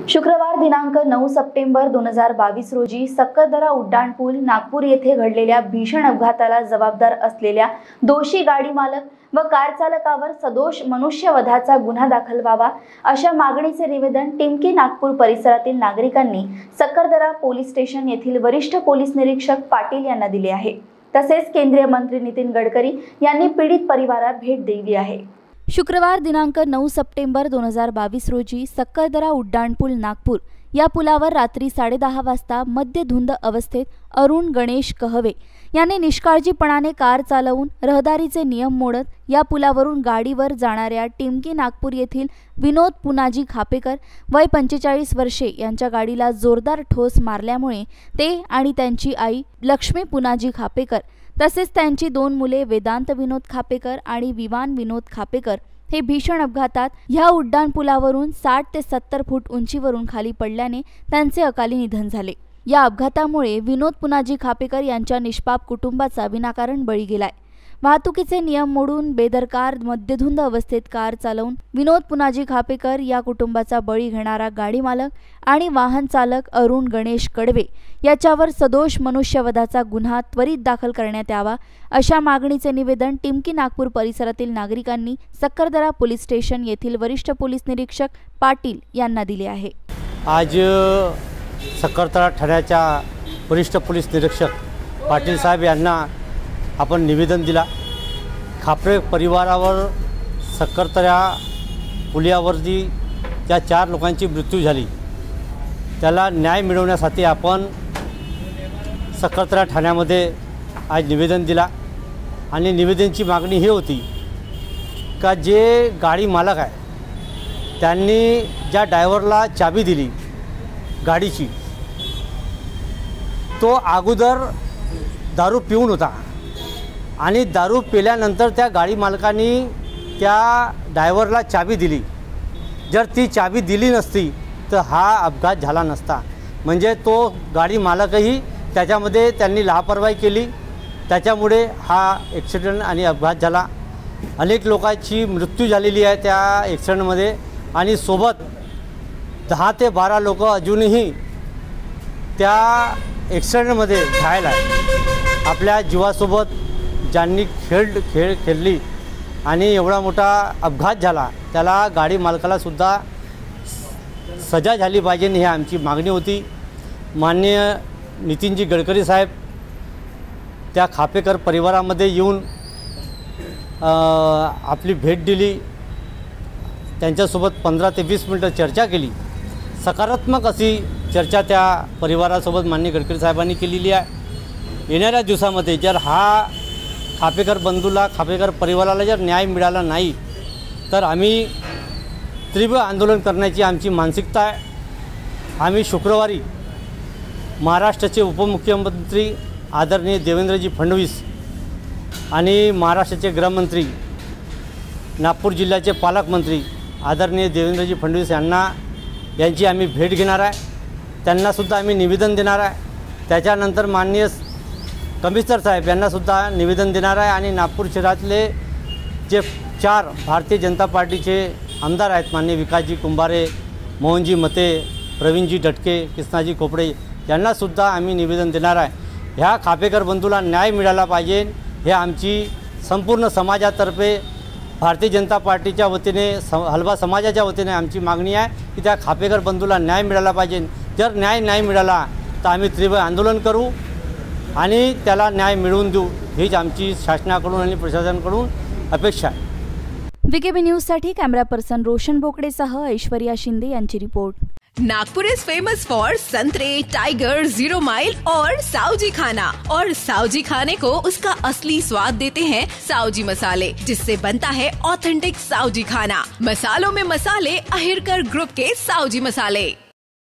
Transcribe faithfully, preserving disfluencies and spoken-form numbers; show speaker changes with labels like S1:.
S1: शुक्रवार दिनांक नऊ सप्टेंबर दोन हजार बावीस रोजी सक्करदरा उड्डाणपूल नागपूर येथे घडलेल्या भीषण अपघाताला जबाबदार असलेल्या दोषी गाडी मालक व कार चालकावर सदोष मनुष्यवधाचा गुन्हा दाखल व्हावा अशा मागणीचे निवेदन टिमकी नागपूर परिसरातील नागरिकांनी सक्करदरा पोलीस स्टेशन येथील वरिष्ठ पोलीस निरीक्षक पाटील यांना दिले आहे। तसेच केंद्रीय मंत्री नितीन गडकरी यांनी पीडित परिवाराला भेट दिली आहे।
S2: शुक्रवार दिनांक नऊ सप्टेंबर दोन हजार बावीस रोजी सक्करदरा उड्डाणपूल नागपूर या पुलावर रात्री साडेदहा वाजता मद्यधुंद अवस्थेत अरुण गणेश कहवे याने निष्काळजीपणाने कार चालवून रहदारीचे नियम मोडत या पुलावरून गाडीवर जाणाऱ्या टिमकी नागपूर येथील विनोद पुनाजी खापेकर वय पंचेचाळीस वर्षे यांच्या गाडीला जोरदार ठोस मारल्यामुळे ते आणि त्यांची आई लक्ष्मी पुनाजी खापेकर तसेच त्यांची दोन मुले वेदांत विनोद खापेकर आणि विवान विनोद खापेकर हे भीषण अपघातात ह्या उड्डाणपुलावरून साठ ते सत्तर फूट उंचीवरून खाली पडल्याने त्यांचे अकाली निधन झाले। या अपघातामुळे विनोद पुनाजी खापेकर यांच्या निष्पाप कुटुंबाचा विनाकारण बळी गेलाय। वाहतुकीचे नियम मोडून बेदरकार मद्यधुंद अवस्थेत कार चालवून विनोद पुनाजी खापेकर या कुटुंबाचा बळी घेणारा गाडी मालक आणि वाहन चालक अरुण गणेश कडवे याच्यावर सदोष मनुष्यवधाचा गुन्हा त्वरित दाखल करण्यात यावा अशा मागणीचे निवेदन टिमकी नागपूर परिसरातील नागरिकांनी सक्करदरा पोलीस स्टेशन येथील वरिष्ठ पोलीस निरीक्षक पाटील यांना दिले आहे।
S3: आज सक्करदरा ठाण्याच्या वरिष्ठ पोलीस निरीक्षक पाटील साहेब यांना आपण निवेदन दिला। खापरे परिवारावर सक्करदरा पुलावरती ज्या चार लोकांची मृत्यू झाली त्याला न्याय मिळवण्यासाठी आपण सक्करदरा ठाण्यामध्ये आज निवेदन दिला आणि निवेदनाची मागणी ही होती का जे गाडी मालक आहे त्यांनी ज्या ड्रायव्हरला चाबी दिली गाडीची तो अगोदर दारू पिऊन होता आणि दारू पिल्यानंतर त्या गाडी मालकांनी त्या ड्रायव्हरला चाबी दिली। जर ती चाबी दिली नसती तर हा अपघात झाला नसता। म्हणजे तो गाडी मालकही त्याच्यामध्ये त्यांनी लापरवाही केली, त्याच्यामुळे हा ॲक्सिडेंट आणि अपघात झाला। अनेक लोकांची मृत्यू झालेली आहे त्या ॲक्सिडेंटमध्ये आणि सोबत दहा ते बारा लोक अजूनही त्या ॲक्सिडेंटमध्ये घायल आहे। आपल्या जीवासोबत ज्यांनी खेळ खेळ खेळली आणि एवढा मोठा अपघात झाला त्याला गाडी मालकाला सुद्धा सजा झाली पाहिजे ही आमची मागणी होती। माननीय नितीनजी गडकरी साहेब त्या खापेकर परिवारामध्ये येऊन आपली भेट दिली, त्यांच्यासोबत पंधरा ते वीस मिनटं चर्चा केली। सकारात्मक अशी चर्चा त्या परिवारासोबत माननीय गडकरी साहेबांनी केलेली आहे। येणाऱ्या दिवसामध्ये जर हा खापेकर बंधूला खापेकर परिवाराला जर न्याय मिळाला नाही तर आम्ही तीव्र आंदोलन करण्याची आमची मानसिकता आहे। आम्ही शुक्रवारी महाराष्ट्राचे उपमुख्यमंत्री आदरणीय देवेंद्रजी फडणवीस आणि महाराष्ट्राचे गृहमंत्री नागपूर जिल्ह्याचे पालकमंत्री आदरणीय देवेंद्रजी फडणवीस यांना यांची आम्ही भेट घेणार आहे। त्यांनासुद्धा आम्ही निवेदन देणार आहे। त्याच्यानंतर माननीय कमिशनर साहेब यांनासुद्धा निवेदन देणार आहे आणि नागपूर शहरातले जे चार भारतीय जनता पार्टीचे आमदार आहेत माननीय विकासजी कुंभारे, मोहनजी मते, प्रवीणजी डटके, कृष्णाजी खोपडे यांनासुद्धा आम्ही निवेदन देणार आहे। ह्या खापेकर बंधूला न्याय मिळाला पाहिजे हे आमची संपूर्ण समाजातर्फे भारतीय जनता पार्टीच्या वतीने स हलवा समाजाच्या वतीने आमची मागणी आहे की त्या खापेकर बंधूला न्याय मिळाला पाहिजे। जर न्याय नाही मिळाला तर आम्ही तीव्र आंदोलन करू आणि त्याला न्याय मिळवून देऊ हीच आमची शासनाकडून आणि प्रशासनाकडून अपेक्षा आहे।
S2: वीकेबी न्यूज साठी कॅमेरा पर्सन रोशन बोकडेसह ऐश्वर्या शिंदे यांची report.
S4: Nagpur is famous for संतरे, टाइगर, जीरो माइल और साउजी खाना। और साउजी खाने को उसका असली स्वाद देते हैं साउजी मसाले, जिससे बनता है ऑथेंटिक साउजी खाना। मसालों में मसाले अहिरकर ग्रुप के साउजी मसाले।